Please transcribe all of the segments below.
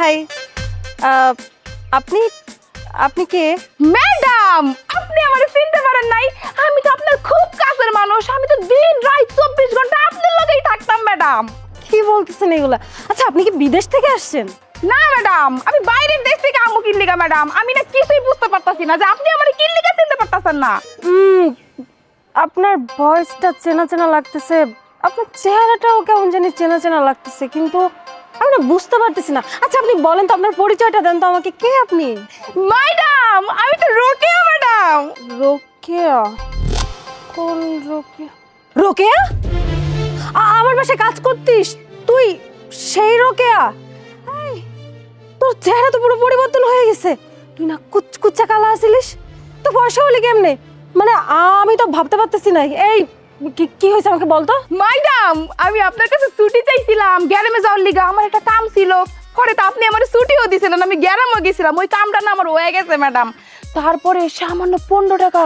High, আপনি আপনি কে? Madam, আপনি আমারে চিনতে পারেন নাই? আমি তো আপনার খুব কাছের মানুষ। আমি তো দিন রাত 24 ঘন্টা আপনার লগেই থাকতাম ম্যাডাম। কি বলতেছেন এগুলা? আচ্ছা, আপনি কি বিদেশ থেকে আসছেন? না ম্যাডাম, আমি বাইরের দেশ থেকে আমু কিল্লিগা ম্যাডাম। আমি না কিছুই বুঝতে পারতাছি না যে আপনি আমারে কিল্লিগা চিনতে পারতাছেন না। আপনার ভয়েসটা চেনা চেনা লাগতেছে, আপনার চেহারাটাও কেমন জানি চেনা চেনা লাগতেছে, কিন্তু আমি না বুঝতে পারতেছি না। আচ্ছা, আপনি বলেন তো, আপনার পরিচয়টা দেন তো আমাকে। কে আপনি? ম্যাডাম, আমি তো রোকেয়া ম্যাডাম। রোকেয়া? কোন রোকেয়া? রোকেয়া? আমার বাসায় কাজ করতিস তুই? সেই রোকেয়া? এই, তোর চেহারা তো পুরো পরিবর্তন হয়ে গেছে। তুই না কুচকুচা কালা আছিলিস, তো বয়স হলি কেমনে? মানে আমি তো ভাবতে পারতেছি না। এই কি হয়েছে আমাকে বলতো। ম্যাডাম, আমি আপনার কাছে ছুটি চাইছিলাম গ্যারামে যাওয়ার লিগা। আমার একটা কাম ছিল, পরে তো আপনি আমার ছুটিও দিয়েছিলেন। আমি গ্যারামে গেছিলাম, ওই কামটা না আমার হয়ে গেছে ম্যাডাম। তারপরে সামান্য 15 টাকা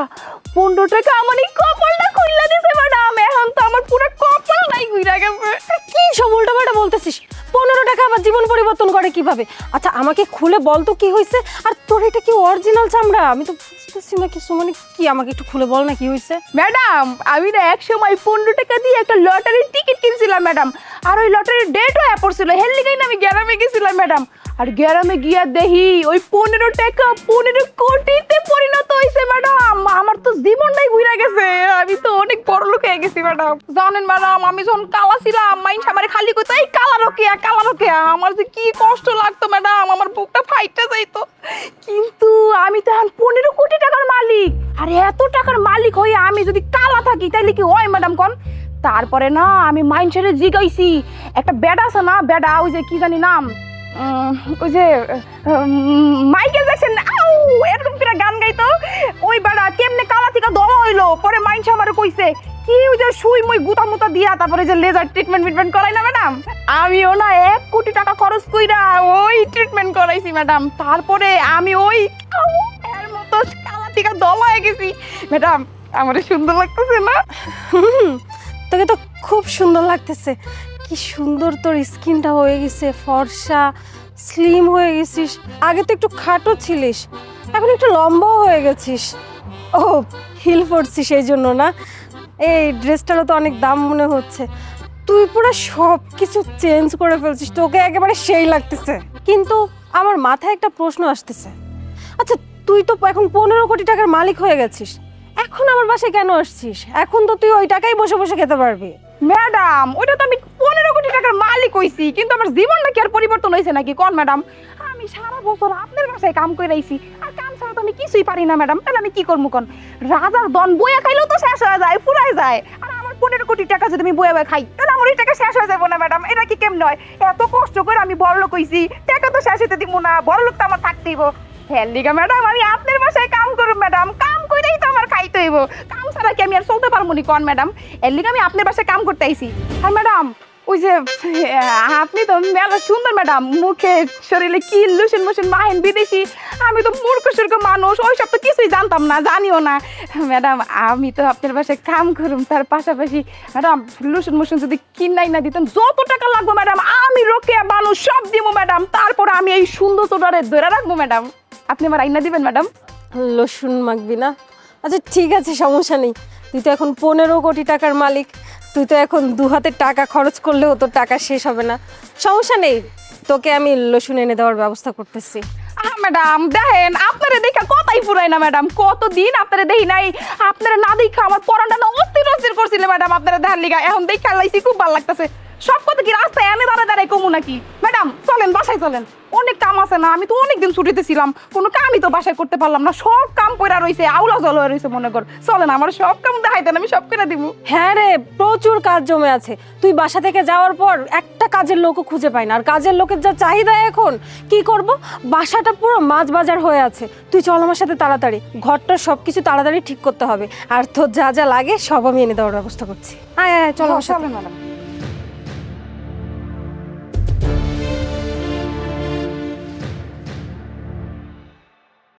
আমার এই কপালটা খুইলা দিছে ম্যাডাম। এখন তো আমার পুরো কপালটাই ঘুরে গেছে। কি সব উল্টাপাল্টা বলতেছিস? 15 টাকা আবার জীবন পরিবর্তন করে কিভাবে? আচ্ছা, আমাকে খুলে বল তো কি হয়েছে। আর তোর এটা কি অরিজিনাল চামড়া? আমি তো বুঝতেছি না কিছু। মানে কি, আমাকে একটু খুলে বল না কি হয়েছে। ম্যাডাম, আমি না এক সময় 15 টাকা দিয়ে একটা লটারির টিকিট কিনছিলাম ম্যাডাম। আর ওই লটারির ডেটও হয়ে পড়ছিল, হের লিগাই না আমি গ্যারামে গেছিলাম ম্যাডাম। আর গ্যারামে গিয়া দেখি ওই 15 টাকা 15 কোটিতে পরিণত হয়েছে ম্যাডাম। আমার তো জীবনটাই ঘুরে গেছে। আমি তো অনেক বড় লোক হয়ে গেছি ম্যাডাম। জানেন ম্যাডাম, আমি যখন কালা ছিলাম, মাইন্স আমার খালি কইতো এই কালা রোকেয়া কালা রোকেয়া। আমার যে কি কষ্ট লাগতো ম্যাডাম, আমার বুকটা ফাইটে যাইতো। কিন্তু আমি তো এখন 15 কোটি টাকার মালিক। আর এত টাকার মালিক হয়ে আমি যদি কালা থাকি তাইলে কি হয় ম্যাডাম কোন? তারপরে না আমি মাইন্সের জিগাইছি, একটা বেডা আছে না, বেডা ওই যে কি জানি নাম, ওই যে মাইকেল জ্যাকসন এরকম করে গান গাইতো। ওই বেড়া কেমনে কালা থেকে দমা হইলো। পরে মাইন্স আমার কইছে কি ওই যে সুই মুই গুতা মুতা দিয়া তারপরে যে লেজার ট্রিটমেন্ট করাই না ম্যাডাম, আমিও না 1 কোটি টাকা খরচ কইরা ওই ট্রিটমেন্ট করাইছি ম্যাডাম। তারপরে আমি ওই এর মতো কালা থেকে দমা হয়ে গেছি ম্যাডাম। আমার সুন্দর লাগতেছে না? তোকে তো খুব সুন্দর লাগতেছে। কি সুন্দর তোর স্কিনটা হয়ে গেছে, ফর্সা, স্লিম হয়ে গেছিস। আগে তো একটু খাটো ছিলিস, এখন একটু লম্বাও হয়ে গেছিস। ও, হিল পরছিস সেই জন্য না? এই ড্রেসটারও তো অনেক দাম মনে হচ্ছে। তুই পুরো সব কিছু চেঞ্জ করে ফেলছিস, তোকে একেবারে সেই লাগতেছে। কিন্তু আমার মাথায় একটা প্রশ্ন আসতেছে। আচ্ছা, তুই তো এখন 15 কোটি টাকার মালিক হয়ে গেছিস, এখন আমার বাসায় কেন আসছিস? এখন তো তুই ওই টাকাই বসে বসে খেতে পারবি। ম্যাডাম, ওটা তো আমি 15 কোটি টাকার মালিক হইছি, কিন্তু আমার জীবনটা কি আর পরিবর্তন হয়েছে নাকি কোন ম্যাডাম? আমি সারা বছর আপনার বাসায় কাম করে আইছি, আর কাম ছাড়া তো আমি কিছুই পারি না ম্যাডাম। তাহলে আমি কি করবো কোন? রাজার দন বইয়া খাইলেও তো শেষ হয়ে যায়, ফুরাই যায়। আর আমার 15 কোটি টাকা যদি আমি বইয়া খাই, তাহলে আমার ওই টাকা শেষ হয়ে যাবো না ম্যাডাম? এটা কি কেমন হয়? এত কষ্ট করে আমি বড়লোক হইছি, টাকা তো শেষ হতে দিব না, বড়লোক তো আমার থাকতেইব। হ্যাঁ লিগা ম্যাডাম, আমি আপনার বাসায় কাম করব ম্যাডাম। কাম কইরাই তো আমার খাইতে হইব, কাম ছাড়া কি আমি আর চলতে পারবো নি কোন ম্যাডাম? এর লিগা আমি আপনার বাসায় কাম করতে আইছি। আর ম্যাডাম, ওই যে আপনি তো মেলা সুন্দর ম্যাডাম, মুখে শরীরে কি লুসেন মুসেন মাহেন বিদেশি। আমি তো মূর্খ সুর্খ মানুষ, ওই সব তো কিছুই জানতাম না, জানিও না ম্যাডাম। আমি তো আপনার বাসায় কাম করুম, তার পাশাপাশি ম্যাডাম লুসেন মুসেন যদি কিনাই না দিতেন, যত টাকা লাগবো ম্যাডাম আমি রোকেয়া মানুষ সব দিব ম্যাডাম। তারপর আমি এই সুন্দর তোটারে ধরে রাখবো ম্যাডাম। আপনি আমার আইনা দিবেন ম্যাডাম? লসুন মাখবি না? আচ্ছা ঠিক আছে, সমস্যা নেই। তুই তো এখন 15 কোটি টাকার মালিক, তুই তো এখন 2 হাতে টাকা খরচ করলেও তোর টাকা শেষ হবে না। সমস্যা নেই, তোকে আমি লসুন এনে দেওয়ার ব্যবস্থা করতেছি। ম্যাডাম দেখেন, আপনারা দেখা কথাই ফুরাই না ম্যাডাম। কতদিন আপনারা দেখি নাই, আপনারা না দেখা আমার পরানটা না অস্থির করছিল ম্যাডাম। আপনারা দেখার লিগা এখন দেখা লাইছি, খুব ভালো লাগতেছে। সব কথা কি রাস্তায় এনে দাঁড়ায় কমু নাকি ম্যাডাম? চলেন বাসায় চলেন, অনেক কাম আছে না? আমি তো অনেকদিন ছুটিতে ছিলাম, কোনো কামই তো বাসায় করতে পারলাম না। সব কাম পড়া রয়েছে, আউলা জল হয়ে রয়েছে মনে কর। চলেন, আমার সব কাম দেখাইতেন, আমি সব করে দিব। হ্যাঁ রে, প্রচুর কাজ জমে আছে। তুই বাসা থেকে যাওয়ার পর একটা কাজের লোকও খুঁজে পাই না। আর কাজের লোকের যা চাহিদা এখন, কি করব? বাসাটা পুরো মাছ বাজার হয়ে আছে। তুই চল আমার সাথে তাড়াতাড়ি, ঘরটা সব কিছু তাড়াতাড়ি ঠিক করতে হবে। আর তোর যা যা লাগে সব আমি এনে দেওয়ার ব্যবস্থা করছি। আয় আয় চলো। চলেন ম্যাডাম।